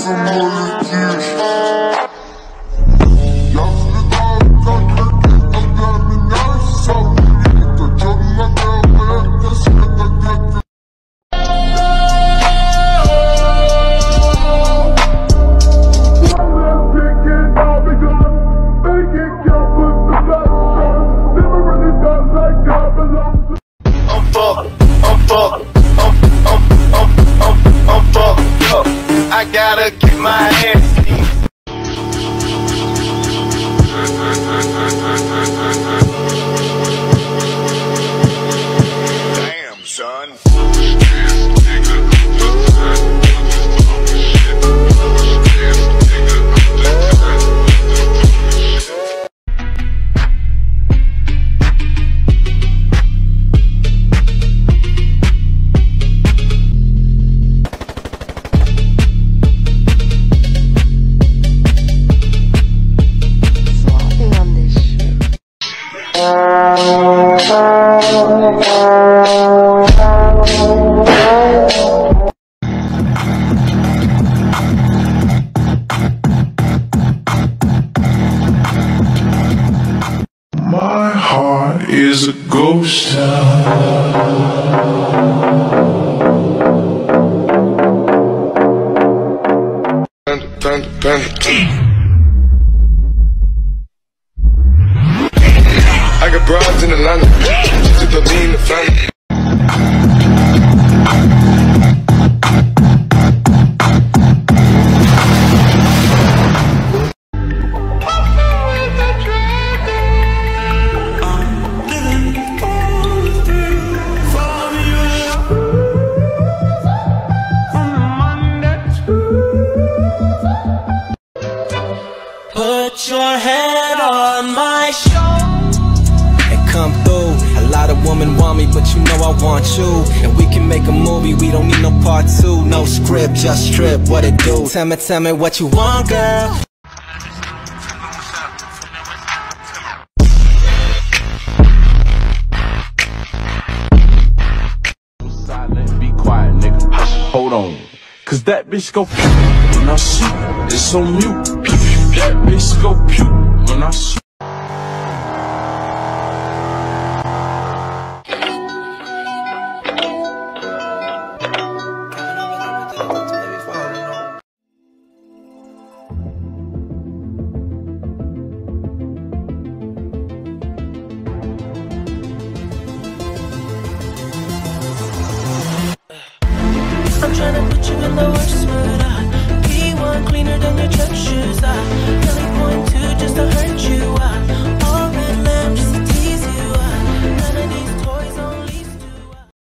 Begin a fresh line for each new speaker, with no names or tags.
I gotta get my hands clean. Damn, son.
My heart is a ghost town.
I got broads in Atlanta, just to put me in the family.
Put your head on my shoulder and come through. A lot of women want me, but you know I want you. And we can make a movie, we don't need no part two. No script, just strip, what it do? Tell me what you want, girl.
Silent, be quiet, nigga. Hold on, cause that bitch go pew when I shoot. It's on mute. That bitch go pew when I shoot.